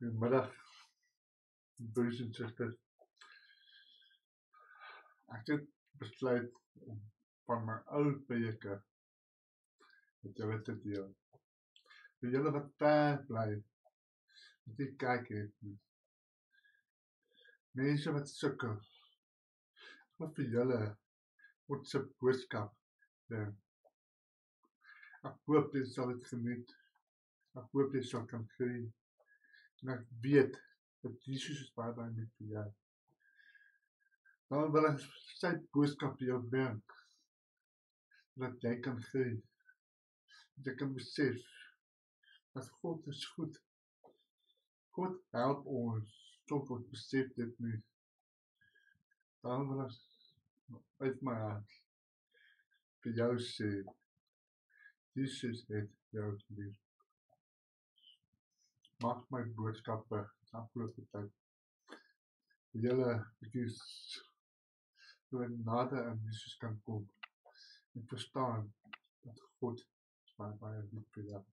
Goedemiddag, broers en susters. Ek het besluit om van my ou preke met julle te deel. Vir julle wat ver bly, wat nie kyk het nie. Mense wat sukkel. Wat vir julle God se boodskap bring. Ek hoop jy sal dit geniet. Ek hoop jy sal kan groei. En ek weet dat Jesus is baie met vir jou. Dan wil ek sy boodskap vir jou bring, dat jy kan groei, dat jy kan besef, dat God is goed. God help ons, soms ons besef dit nie. Dan wil ek uit my hart vir jou sê, Jesus het jou lief. Mag my boodskappe afgelope tyd vir julle bietjie so nader aan Jesus kan kom en verstaan dat God is baie lief vir jou.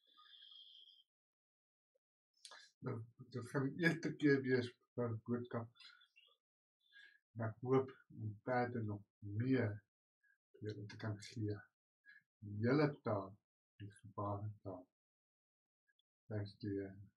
Nou, dit gaan die eerste keer wees vir die boodskap. En ek hoop om verder nog meer vir julle te kan gee. In julle taal en gebarentaal. Thanks to you.